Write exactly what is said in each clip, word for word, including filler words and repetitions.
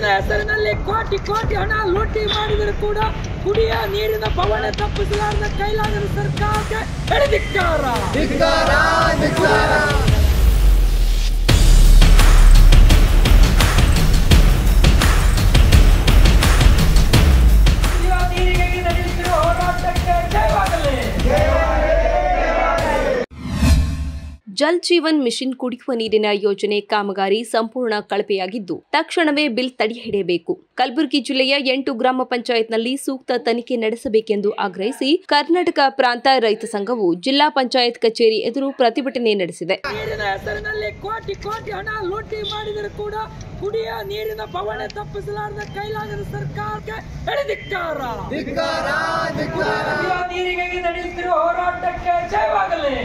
ನೀರಿನ ಹೆಸರಿನಲ್ಲಿ ಕೋಟಿ ಕೋಟಿ ಹಣ ಲೂಟಿ ಮಾಡಿದರೂ ಕೂಡ ಕುಡಿಯ ನೀರಿನ ಬವಣೆ ತಪ್ಪಿಸಲಾರದ ಕೈಲಾಗದ ಸರ್ಕಾರಕ್ಕೆ ಧಿಕ್ಕಾರ. ನೀರಿಗಾಗಿ ನಡೆಯುತ್ತಿರುವ ಹೋರಾಟಕ್ಕೆ ಜಯವಾಗಲಿ. ಜಲ್ ಜೀವನ್ ಮಿಷನ್ ಕುಡಿಯುವ ನೀರಿನ ಯೋಜನೆ ಕಾಮಗಾರಿ ಸಂಪೂರ್ಣ ಕಳಪೆಯಾಗಿದ್ದು ತಕ್ಷಣವೇ ಬಿಲ್ ತಡೆ ಹಿಡಿಯಬೇಕು. ಕಲಬುರಗಿ ಜಿಲ್ಲೆಯ ಎಂಟು ಗ್ರಾಮ ಪಂಚಾಯತ್ನಲ್ಲಿ ಸೂಕ್ತ ತನಿಖೆ ನಡೆಸಬೇಕೆಂದು ಆಗ್ರಹಿಸಿ ಕರ್ನಾಟಕ ಪ್ರಾಂತ ರೈತ ಸಂಘವು ಜಿಲ್ಲಾ ಪಂಚಾಯತ್ ಕಚೇರಿ ಎದುರು ಪ್ರತಿಭಟನೆ ನಡೆಸಿದೆ. ನೀರಿನ ಹೆಸರಿನಲ್ಲಿ ಕೋಟಿ ಕೋಟಿ ಹಣ ಲೂಟಿ ಮಾಡಿದರೂ ಕೂಡ ಕುಡಿಯ ನೀರಿನ ಬವಣೆ ತಪ್ಪಿಸಲಾರದ ಕೈಲಾಗದ ಸರ್ಕಾರಕ್ಕೆ ಧಿಕ್ಕಾರ. ನೀರಿಗಾಗಿ ನಡೆಯುತ್ತಿರುವ ಹೋರಾಟಕ್ಕೆ ಜಯವಾಗಲಿ.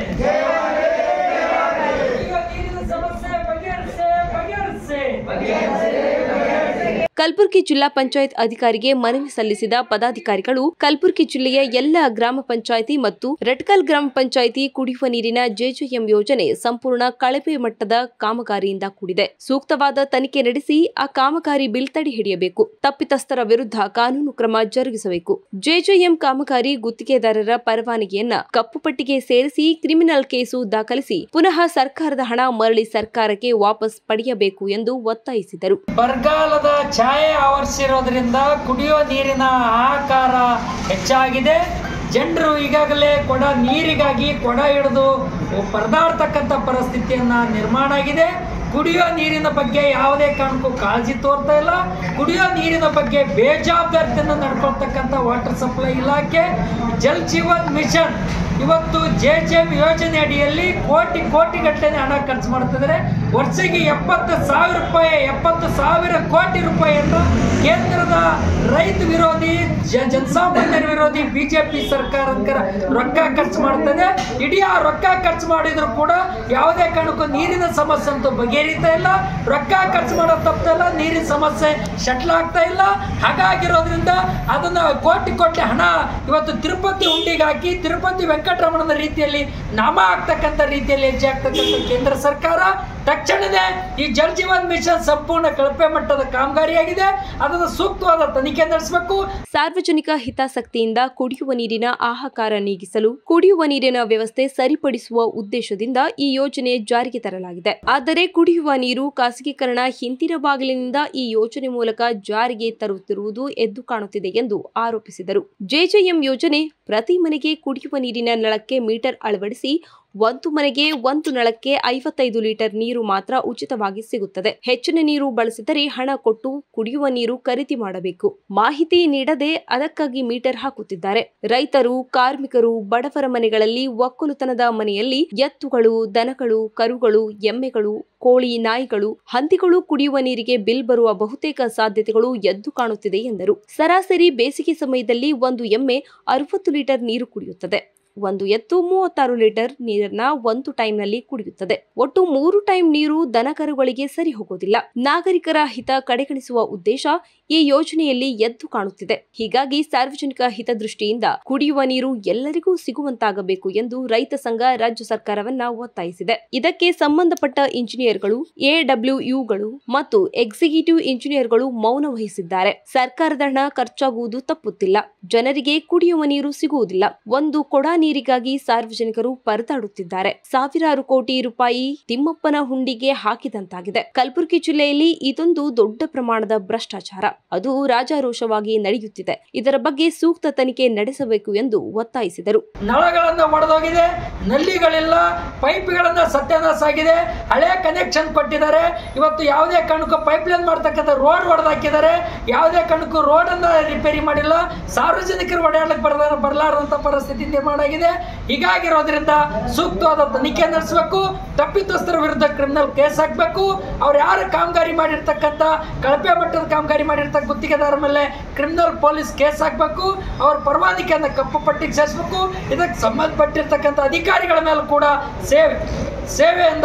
ಕಲಬುರಗಿ ಜಿಲ್ಲಾ ಪಂಚಾಯತ್ ಅಧಿಕಾರಿಗೆ ಮನವಿ ಸಲ್ಲಿಸಿದ ಪದಾಧಿಕಾರಿಗಳು ಕಲಬುರಗಿ ಜಿಲ್ಲೆಯ ಎಲ್ಲ ಗ್ರಾಮ ಪಂಚಾಯಿತಿ ಮತ್ತು ರಟ್ಕಲ್ ಗ್ರಾಮ ಪಂಚಾಯಿತಿ ಕುಡಿಯುವ ನೀರಿನ ಜೆಜೆಎಂ ಯೋಜನೆ ಸಂಪೂರ್ಣ ಕಳಪೆ ಮಟ್ಟದ ಕಾಮಗಾರಿಯಿಂದ ಕೂಡಿದೆ. ಸೂಕ್ತವಾದ ತನಿಖೆ ನಡೆಸಿ ಆ ಕಾಮಗಾರಿ ಬಿಲ್ ತಡೆ ಹಿಡಿಯಬೇಕು. ತಪ್ಪಿತಸ್ಥರ ವಿರುದ್ಧ ಕಾನೂನು ಕ್ರಮ ಜರುಗಿಸಬೇಕು. ಜೆಜೆಎಂ ಕಾಮಗಾರಿ ಗುತ್ತಿಗೆದಾರರ ಪರವಾನಗಿಯನ್ನ ಕಪ್ಪು ಪಟ್ಟಿಗೆ ಸೇರಿಸಿ ಕ್ರಿಮಿನಲ್ ಕೇಸು ದಾಖಲಿಸಿ ಪುನಃ ಸರ್ಕಾರದ ಹಣ ಮರಳಿ ಸರ್ಕಾರಕ್ಕೆ ವಾಪಸ್ ಪಡೆಯಬೇಕು ಎಂದು ಒತ್ತಾಯಿಸಿದರು. ಬರಗಾಲದ ಛಾಯೆ ಆವರಿಸಿರೋದ್ರಿಂದ ಕುಡಿಯುವ ನೀರಿನ ಹಾಹಾಕಾರ ಹೆಚ್ಚಾಗಿದೆ. ಜನರು ಈಗಾಗಲೇ ಕೊಡ ನೀರಿಗಾಗಿ ಕೊಡ ಹಿಡಿದು ಪರದಾಡ್ತಕ್ಕಂಥ ಪರಿಸ್ಥಿತಿಯನ್ನ ನಿರ್ಮಾಣ ಆಗಿದೆ. ಕುಡಿಯೋ ನೀರಿನ ಬಗ್ಗೆ ಯಾವುದೇ ಕಾರಣಕ್ಕೂ ಕಾಳಜಿ ತೋರ್ತಾ ಇಲ್ಲ. ಕುಡಿಯೋ ನೀರಿನ ಬಗ್ಗೆ ಬೇಜವಾಬ್ದಾರಿಯಿಂದ ನಡ್ಕೊಳ್ತಕ್ಕಂಥ ವಾಟರ್ ಸಪ್ಲೈ ಇಲಾಖೆ ಜಲ್ ಜೀವನ್ ಮಿಷನ್ ಇವತ್ತು ಜೆಜೆಎಂ ಯೋಜನೆ ಅಡಿಯಲ್ಲಿ ಕೋಟಿ ಕೋಟಿ ಗಟ್ಟಲೆ ಹಣ ಖರ್ಚು ಮಾಡ್ತಿದ್ದಾರೆ. ವರ್ಷಕ್ಕೆ ಎಪ್ಪತ್ತು ಸಾವಿರ ರೂಪಾಯಿ ಎಪ್ಪತ್ತು ಸಾವಿರ ಕೋಟಿ ರೂಪಾಯಿಯನ್ನು ಕೇಂದ್ರದ ರೈತ ವಿರೋಧಿ ಜನಸಾಮಾನ್ಯರ ವಿರೋಧಿ ಬಿಜೆಪಿ ಸರ್ಕಾರ ರೊಕ್ಕ ಖರ್ಚು ಮಾಡ್ತದೆ. ಇಡೀ ಆ ರೊಕ್ಕ ಖರ್ಚು ಮಾಡಿದ್ರು ಕೂಡ ಯಾವುದೇ ಕಾರಣಕ್ಕೂ ನೀರಿನ ಸಮಸ್ಯೆ ಅಂತೂ ಬಗೆಹರಿತಾ ಇಲ್ಲ. ರೊಕ್ಕ ಖರ್ಚು ಮಾಡೋ ತಪ್ಪಿಲ್ಲ, ನೀರಿನ ಸಮಸ್ಯೆ ಶಟ್ಲ್ ಆಗ್ತಾ ಇಲ್ಲ. ಹಾಗಾಗಿರೋದ್ರಿಂದ ಅದನ್ನ ಕೋಟಿ ಕೋಟಿ ಹಣ ಇವತ್ತು ತಿರುಪತಿ ಹುಂಡಿಗೆ ಹಾಕಿ ತಿರುಪತಿ ವೆಂಕಟರಮಣನ ರೀತಿಯಲ್ಲಿ ನಾಮ ಆಗ್ತಕ್ಕಂಥ ರೀತಿಯಲ್ಲಿ ಹೆಜ್ಜೆ ಆಗ್ತಕ್ಕಂಥ ಕೇಂದ್ರ ಸರ್ಕಾರ ತಕ್ಷಣವೇ ಈ ಜಲ್ ಜೀವನ್ ಮಿಷನ್ ಸಂಪೂರ್ಣ ಕಳಪೆ ಮಟ್ಟದ ಕಾಮಗಾರಿಯಾಗಿದೆ. ಅದನ್ನು ಸೂಕ್ತವಾದ ತನಿಖೆ ನಡೆಸಬೇಕು. ಸಾರ್ವಜನಿಕ ಹಿತಾಸಕ್ತಿಯಿಂದ ಕುಡಿಯುವ ನೀರಿನ ಹಾಹಾಕಾರ ನೀಗಿಸಲು ಕುಡಿಯುವ ನೀರಿನ ವ್ಯವಸ್ಥೆ ಸರಿಪಡಿಸುವ ಉದ್ದೇಶದಿಂದ ಈ ಯೋಜನೆ ಜಾರಿಗೆ ತರಲಾಗಿದೆ. ಆದರೆ ಕುಡಿಯುವ ನೀರು ಖಾಸಗೀಕರಣ ಹಿಂದಿನ ಬಾಗಿಲಿನಿಂದ ಈ ಯೋಜನೆ ಮೂಲಕ ಜಾರಿಗೆ ತರುತ್ತಿರುವುದು ಎದ್ದು ಕಾಣುತ್ತಿದೆ ಎಂದು ಆರೋಪಿಸಿದರು. ಜೆಜೆಎಂ ಯೋಜನೆ ಪ್ರತಿ ಮನೆಗೆ ಕುಡಿಯುವ ನೀರಿನ ನಳಕ್ಕೆ ಮೀಟರ್ ಅಳವಡಿಸಿ ಒಂದು ಮನೆಗೆ ಒಂದು ನಳಕ್ಕೆ ಐವತ್ತೈದು ಲೀಟರ್ ನೀರು ಮಾತ್ರ ಉಚಿತವಾಗಿ ಸಿಗುತ್ತದೆ. ಹೆಚ್ಚಿನ ನೀರು ಬಳಸಿದರೆ ಹಣ ಕೊಟ್ಟು ಕುಡಿಯುವ ನೀರು ಖರೀದಿ ಮಾಡಬೇಕು. ಮಾಹಿತಿ ನೀಡದೆ ಅದಕ್ಕಾಗಿ ಮೀಟರ್ ಹಾಕುತ್ತಿದ್ದಾರೆ. ರೈತರು, ಕಾರ್ಮಿಕರು, ಬಡವರ ಮನೆಗಳಲ್ಲಿ ಒಕ್ಕಲುತನದ ಮನೆಯಲ್ಲಿ ಎತ್ತುಗಳು, ದನಗಳು, ಕರುಗಳು, ಎಮ್ಮೆಗಳು, ಕೋಳಿ, ನಾಯಿಗಳು, ಹಂದಿಗಳು ಕುಡಿಯುವ ನೀರಿಗೆ ಬಿಲ್ ಬರುವ ಬಹುತೇಕ ಸಾಧ್ಯತೆಗಳು ಎದ್ದು ಕಾಣುತ್ತಿದೆ ಎಂದರು. ಸರಾಸರಿ ಬೇಸಿಗೆ ಸಮಯದಲ್ಲಿ ಒಂದು ಎಮ್ಮೆ ಅರವತ್ತು ಲೀಟರ್ ನೀರು ಕುಡಿಯುತ್ತದೆ. ಒಂದು ಎತ್ತು ಮೂವತ್ತಾರು ಲೀಟರ್ ನೀರನ್ನ ಒಂದು ಟೈಮ್ನಲ್ಲಿ ಕುಡಿಯುತ್ತದೆ. ಒಟ್ಟು ಮೂರು ಟೈಮ್ ನೀರು ದನಕರುಗಳಿಗೆ ಸರಿ ಹೋಗೋದಿಲ್ಲ. ನಾಗರಿಕರ ಹಿತ ಕಡೆಗಣಿಸುವ ಉದ್ದೇಶ ಈ ಯೋಜನೆಯಲ್ಲಿ ಎದ್ದು ಕಾಣುತ್ತಿದೆ. ಹೀಗಾಗಿ ಸಾರ್ವಜನಿಕ ಹಿತದೃಷ್ಟಿಯಿಂದ ಕುಡಿಯುವ ನೀರು ಎಲ್ಲರಿಗೂ ಸಿಗುವಂತಾಗಬೇಕು ಎಂದು ರೈತ ಸಂಘ ರಾಜ್ಯ ಸರ್ಕಾರವನ್ನ ಒತ್ತಾಯಿಸಿದೆ. ಇದಕ್ಕೆ ಸಂಬಂಧಪಟ್ಟ ಇಂಜಿನಿಯರ್ಗಳು, ಎಡಬ್ಲ್ಯೂಯುಗಳು ಮತ್ತು ಎಕ್ಸಿಕ್ಯೂಟಿವ್ ಇಂಜಿನಿಯರ್ಗಳು ಮೌನ ವಹಿಸಿದ್ದಾರೆ. ಸರ್ಕಾರದ ಹಣ ಖರ್ಚಾಗುವುದು ತಪ್ಪುತ್ತಿಲ್ಲ. ಜನರಿಗೆ ಕುಡಿಯುವ ನೀರು ಸಿಗುವುದಿಲ್ಲ. ಒಂದು ಕೊಡ ನೀರಿಗಾಗಿ ಸಾರ್ವಜನಿಕರು ಪರದಾಡುತ್ತಿದ್ದಾರೆ. ಸಾವಿರಾರು ಕೋಟಿ ರೂಪಾಯಿ ತಿಮ್ಮಪ್ಪನ ಹುಂಡಿಗೆ ಹಾಕಿದಂತಾಗಿದೆ. ಕಲಬುರಗಿ ಜಿಲ್ಲೆಯಲ್ಲಿ ಇದೊಂದು ದೊಡ್ಡ ಪ್ರಮಾಣದ ಭ್ರಷ್ಟಾಚಾರ. ಅದು ರಾಜಾರೋಷವಾಗಿ ನಡೆಯುತ್ತಿದೆ. ಇದರ ಬಗ್ಗೆ ಸೂಕ್ತ ತನಿಖೆ ನಡೆಸಬೇಕು ಎಂದು ಒತ್ತಾಯಿಸಿದರು. ನಳಗಳನ್ನು ಒಡೆದೋಗಿದೆ, ನಲ್ಲಿಗಳಿಲ್ಲ, ಪೈಪ್ಗಳನ್ನ ಸತ್ಯಾನಾಶ ಆಗಿದೆ. ಹಳೆ ಕನೆಕ್ಷನ್ ಕೊಟ್ಟಿದ್ದಾರೆ. ಇವತ್ತು ಯಾವುದೇ ಕಾರಣಕ್ಕೂ ಪೈಪ್ ಲೈನ್ ಮಾಡ್ತಕ್ಕಂಥ ರೋಡ್ ಹೊಡೆದಾಕಿದ್ದಾರೆ. ಯಾವುದೇ ಕಾರಣಕ್ಕೂ ರೋಡ್ ಅನ್ನ ರಿಪೇರಿ ಮಾಡಿಲ್ಲ. ಸಾರ್ವಜನಿಕರು ಓಡಾಡಲಿಕ್ಕೆ ಬರಲ ಬರಲಾರದಂತ ಪರಿಸ್ಥಿತಿ ನಿರ್ಮಾಣ ಆಗಿದೆ. ಹೀಗಾಗಿರೋದ್ರಿಂದ ಸೂಕ್ತವಾದ ತನಿಖೆ ನಡೆಸಬೇಕು. ತಪ್ಪಿತಸ್ಥರ ವಿರುದ್ಧ ಕ್ರಿಮಿನಲ್ ಕೇಸ್ ಹಾಕಬೇಕು. ಅವ್ರು ಯಾರು ಕಾಮಗಾರಿ ಮಾಡಿರ್ತಕ್ಕಂಥ ಕಳಪೆ ಮಟ್ಟದ ಕಾಮಗಾರಿ ಮಾಡಿರ್ತಕ್ಕ ಗುತ್ತಿಗೆದಾರ ಮೇಲೆ ಕ್ರಿಮಿನಲ್ ಪೊಲೀಸ್ ಕೇಸ್ ಹಾಕಬೇಕು. ಅವ್ರ ಪರವಾನಗಿಯನ್ನು ಕಪ್ಪು ಪಟ್ಟಿಗೆ ಸೇರಿಸಬೇಕು. ಇದಕ್ಕೆ ಸಂಬಂಧಪಟ್ಟಿರ್ತಕ್ಕಂಥ ಅಧಿಕಾರಿಗಳ ಮೇಲೆ ಕೂಡ ಸೇವೆ ಸೇವೆಯಿಂದ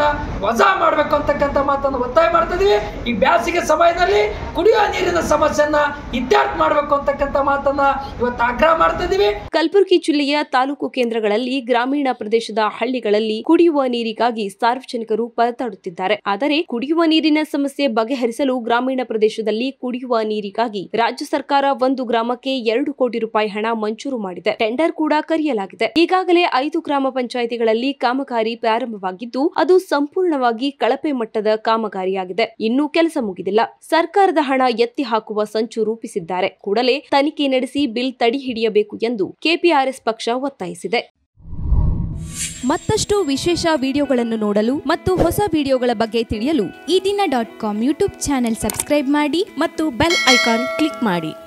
ವಜಾ ಮಾಡಬೇಕು ಅಂತಕ್ಕಂಥ ಮಾತನ್ನು ಒತ್ತಾಯ ಮಾಡ್ತಾ ಇದೀವಿ. ಈ ಬೇಸಿಗೆ ಸಮಯದಲ್ಲಿ ಕುಡಿಯುವ ನೀರಿನ ಸಮಸ್ಯೆಯನ್ನ ಇತ್ಯರ್ಥ ಮಾಡಬೇಕು ಅಂತಕ್ಕಂಥ ಮಾತನ್ನ ಇವತ್ತು ಆಗ್ರಹ ಮಾಡ್ತಾ ಇದೀವಿ. ಕಲಬುರಗಿ ಜಿಲ್ಲೆಯ ತಾಲೂಕು ಕೇಂದ್ರಗಳಲ್ಲಿ ಗ್ರಾಮೀಣ ಪ್ರದೇಶದ ಹಳ್ಳಿಗಳಲ್ಲಿ ಕುಡಿಯುವ ನೀರಿಗಾಗಿ ಸಾರ್ವಜನಿಕರು ಪರದಾಡುತ್ತಿದ್ದಾರೆ. ಆದರೆ ಕುಡಿಯುವ ನೀರಿನ ಸಮಸ್ಯೆ ಬಗೆಹರಿಸಲು ಗ್ರಾಮೀಣ ಪ್ರದೇಶದಲ್ಲಿ ಕುಡಿಯುವ ನೀರಿಗಾಗಿ ರಾಜ್ಯ ಸರ್ಕಾರ ಒಂದು ಗ್ರಾಮಕ್ಕೆ ಎರಡು ಕೋಟಿ ರೂಪಾಯಿ ಹಣ ಮಂಜೂರು ಮಾಡಿದೆ. ಟೆಂಡರ್ ಕೂಡ ಕರೆಯಲಾಗಿದೆ. ಈಗಾಗಲೇ ಐದು ಗ್ರಾಮ ಪಂಚಾಯಿತಿಗಳಲ್ಲಿ ಕಾಮಗಾರಿ ಪ್ರಾರಂಭವಾಗಿದ್ದು ಅದು ಸಂಪೂರ್ಣವಾಗಿ ಕಳಪೆ ಮಟ್ಟದ ಕಾಮಗಾರಿಯಾಗಿದೆ. ಇನ್ನೂ ಕೆಲಸ ಮುಗಿದಿಲ್ಲ. ಸರ್ಕಾರದ ಹಣ ಎತ್ತಿ ಹಾಕುವ ಸಂಚು ರೂಪಿಸಿದ್ದಾರೆ. ಕೂಡಲೇ ತನಿಖೆ ನಡೆಸಿ ಬಿಲ್ ತಡೆ ಹಿಡಿಯಬೇಕು ಎಂದು ಕೆಪಿಆರ್ಎಸ್ ಪಕ್ಷ ಒತ್ತಾಯಿಸಿದೆ. ಮತ್ತಷ್ಟು ವಿಶೇಷ ವಿಡಿಯೋಗಳನ್ನು ನೋಡಲು ಮತ್ತು ಹೊಸ ವಿಡಿಯೋಗಳ ಬಗ್ಗೆ ತಿಳಿಯಲು ಈ ದಿನ dot com YouTube channel subscribe ಮಾಡಿ ಮತ್ತು ಬೆಲ್ ಐಕಾನ್ ಕ್ಲಿಕ್ ಮಾಡಿ.